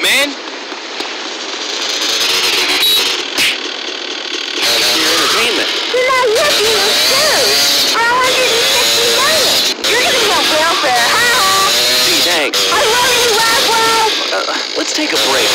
man. Entertainment. You're not looking your shoes. For $160 million. You're gonna be on welfare. Hi-ho. Gee, thanks. I love you, Roswell. Let's take a break.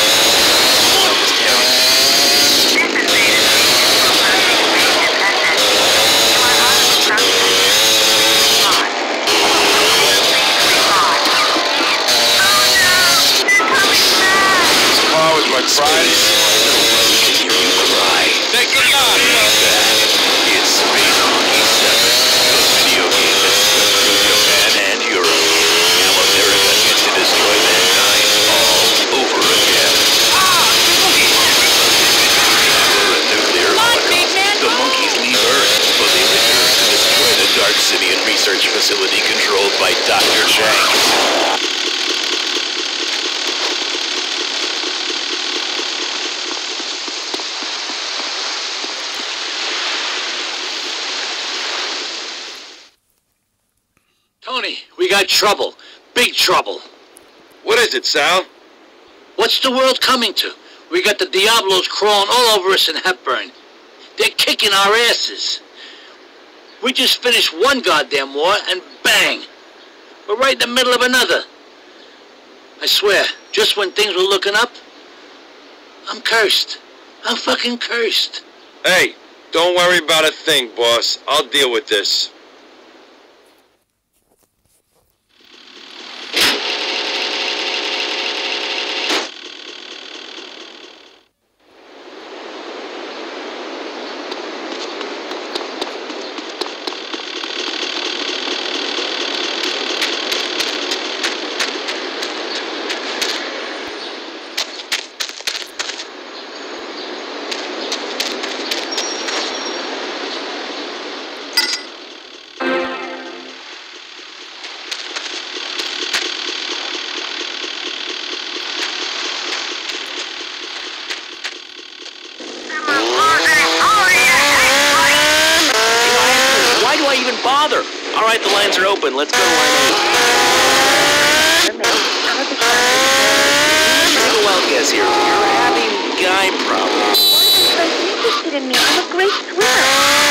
My pride. Hear you cry. Take it off. It's Space Monkey 7, the video game that swept through Japan and Europe. Now America gets to destroy mankind all over again. For a nuclear holocaust, the monkeys leave Earth, but they return to destroy the Dark Simeon research facility controlled by Dr. Shanks. Tony, we got trouble. Big trouble. What is it, Sal? What's the world coming to? We got the Diablos crawling all over us in Hepburn. They're kicking our asses. We just finished one goddamn war, and bang! We're right in the middle of another. I swear, just when things were looking up, I'm cursed. I'm fucking cursed. Hey, don't worry about a thing, boss. I'll deal with this. Bother. All right, the lines are open. Let's go to line 8. Take a wild guess here. You're having guy problems. Why are you so interested in me? I'm a great swimmer.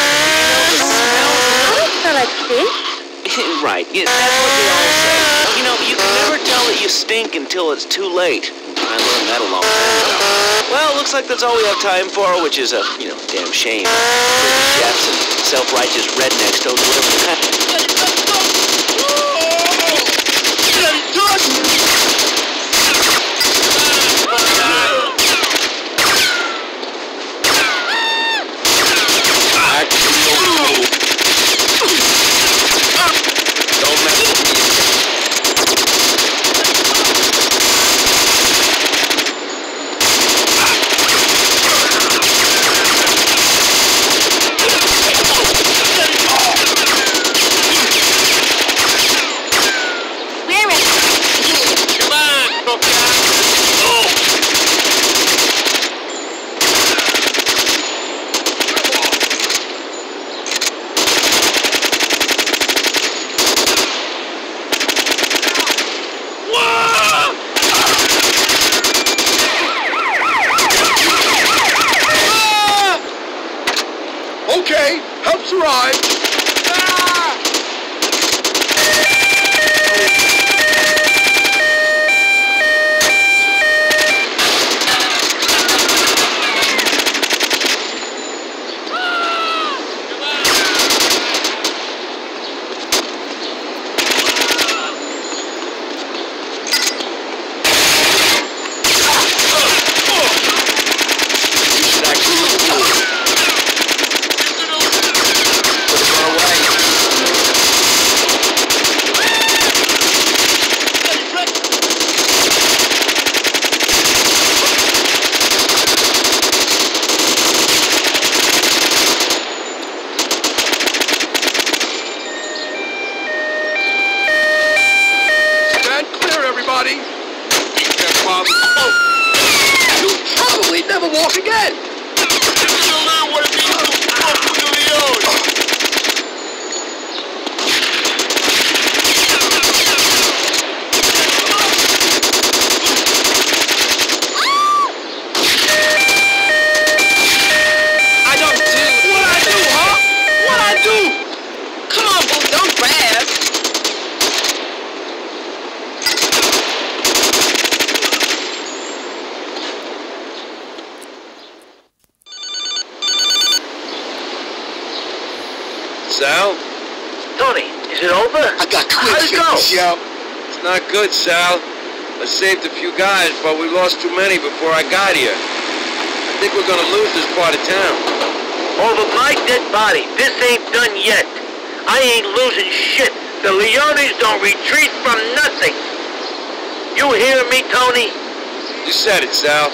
I smell like fish. Right. Yeah, that's what they all say. You know, you can never tell that you stink until it's too late. I learned that a long time ago. Well, looks like that's all we have time for, which is a, damn shame. Chefs and self-righteous rednecks don't do whatever. Okay, help's arrived. You'll probably never walk again. You'll learn what it means to walk through the ocean. Sal? Tony, is it over? I got How'd quick it go? fitness, yo. It's not good, Sal. I saved a few guys, but we lost too many before I got here. I think we're gonna lose this part of town. Over my dead body. This ain't done yet. I ain't losing shit. The Leones don't retreat from nothing. You hear me, Tony? You said it, Sal.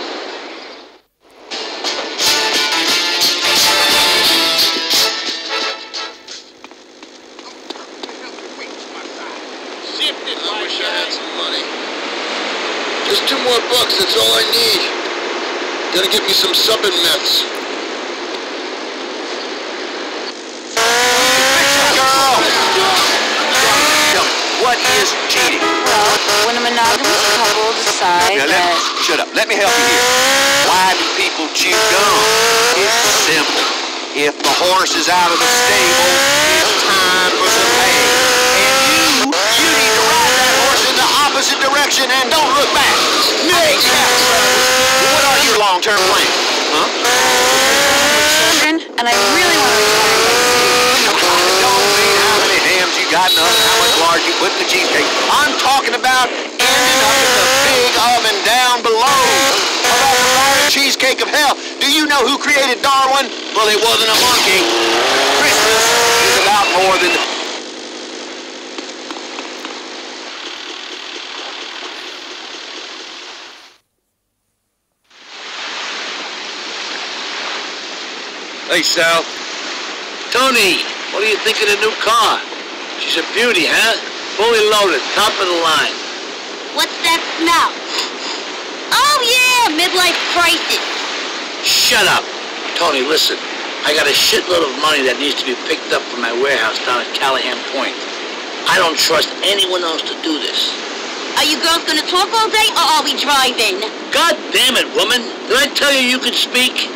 I wish I had some money. Just $2 more, that's all I need. Gotta get me some supping meths. What is cheating? Well, when a monogamous couple decide Now, that... shut up. Let me help you here. Why do people chew gum? It's simple. If the horse is out of the stable, it's time for some hay. And you need to ride that horse in the opposite direction and don't look back. Next. What are your long-term plans? Huh? children, and I really want to retire next week. Don't mean how many hams you got and how much lard you put in the cheesecake. I'm talking about ending up in the big oven down below. About the lard cheesecake of hell. Do you know who created Darwin? Well, it wasn't a monkey. Christmas is about more than... Hey, Sal. Tony, what do you think of the new car? She's a beauty, huh? Fully loaded, top of the line. What's that smell? Oh, yeah, midlife crisis. Shut up. Tony, listen. I got a shitload of money that needs to be picked up from my warehouse down at Callahan Point. I don't trust anyone else to do this. Are you girls going to talk all day, or are we driving? God damn it, woman. Did I tell you you could speak?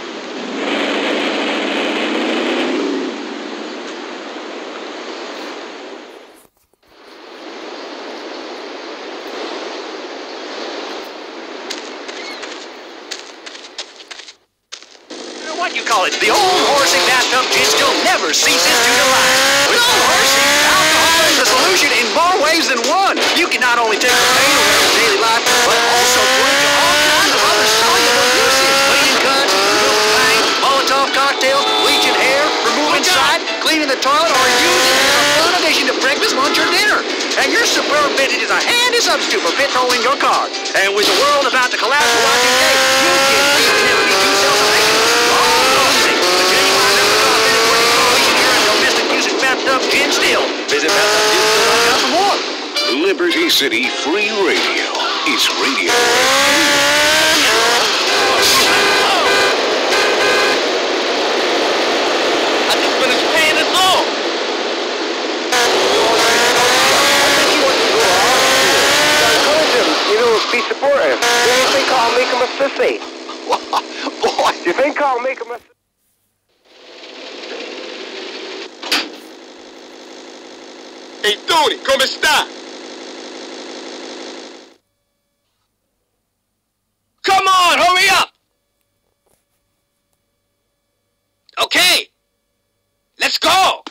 What you call it? The old horsing bathtub gin still never ceases to delight. With old horsing, alcohol is the solution in more ways than one. You can not only take the pain away from daily life, but also put it to all kinds of other soluble uses. Cleaning cuts, removing pain, Molotov cocktails, bleaching hair, removing sight, cleaning the toilet, or using it as a fun addition to breakfast, lunch, or dinner. And your superb vintage is a handy substitute for petrol in your car. And with the world about to collapse for watching day, you can never be too self-sufficient. Bathtub Gin Still. Visit bathtubgin.com for more. Liberty City Free Radio. It's radio. I just finished paying this off. You know, be supportive. Do you think I'll make him a sissy? Boy, Do you think I'll make him a... Hey, Tony, ¿cómo está? Come on, hurry up! Okay, let's go!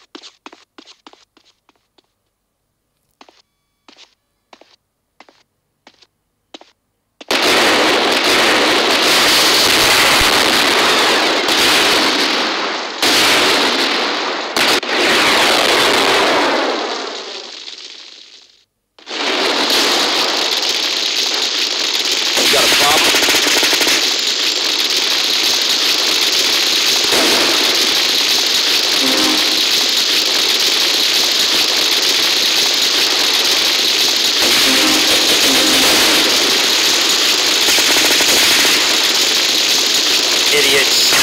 Idiots.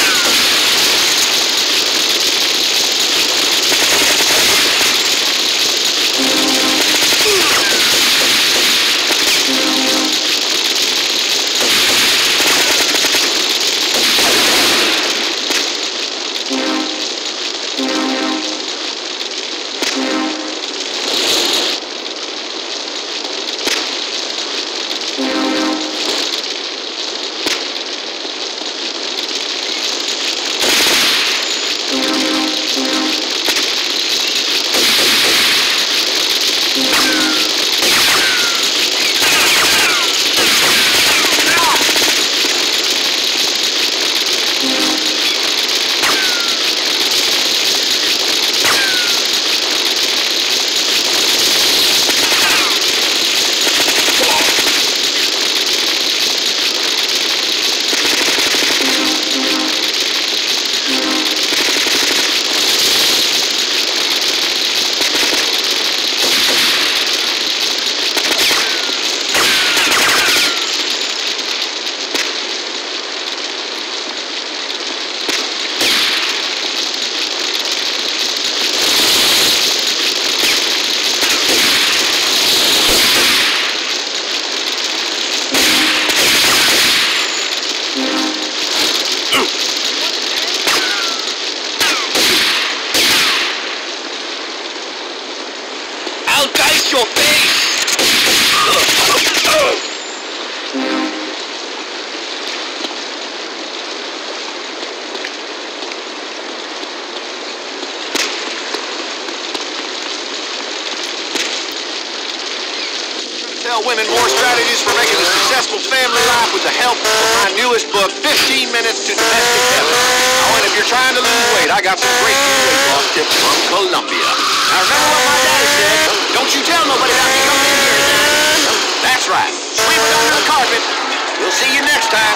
tell women more strategies for making a successful family life with the help of my newest book, 15 Minutes to Domestic Heaven. Oh, and if you're trying to lose weight, I got some great new weight loss tips from Columbia. Now remember what my daddy said, don't you tell nobody about me coming in here, Dad. That's right, sweep it under the carpet. We'll see you next time.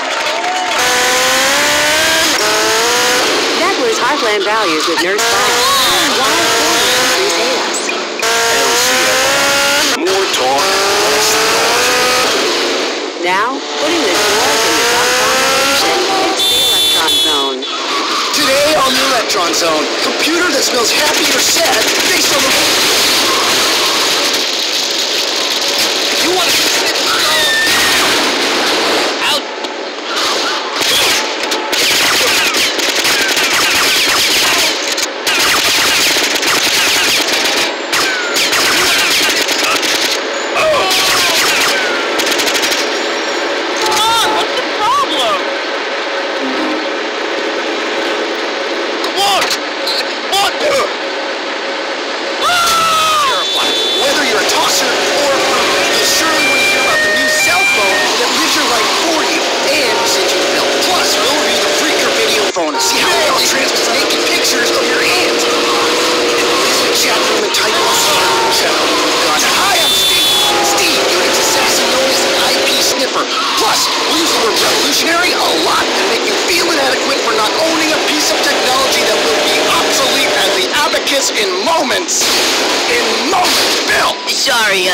That was Heartland Values with Nurse Bob. Why please hate us? LCFR. More talk, less thought. Now, putting the dwarf in the dot-com revolution, it's the Electron Zone. Today on the Electron Zone, computer that smells happy or sad based on the... You want to... Out! Whether you're a tosser or a runner, you'll surely want to hear about the new cell phone that lives your life for you and sends you a bill. Plus, we'll review the freaker video phone and see how well it transmits naked pictures of your hands. And this is a chat room and type of channel. Hi, I'm Steve. Steve, Unix assassin known as an IP sniffer. Plus, we'll use the word revolutionary a lot and make you feel inadequate for not owning a piece of technology that will be obsolete as the abacus in moments. In moments, Bill! Sorry,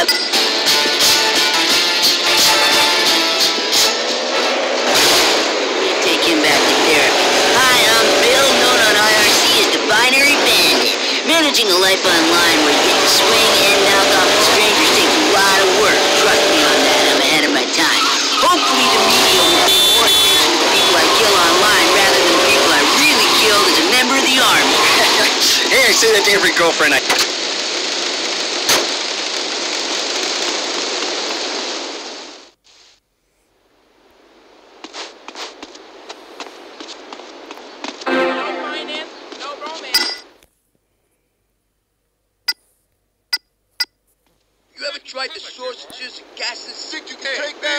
take him back to therapy. Hi, I'm Bill, known on IRC as the Binary Bandit. Managing a life online where you get to swing and knock off the strangers takes a lot of work. Trust me on that, I'm ahead of my time. Hopefully the media will pay more attention to people I kill online rather than people I really killed as a member of the Army. Hey, I say that to every girlfriend I... You ever tried the sausages and gases? Think you can take that?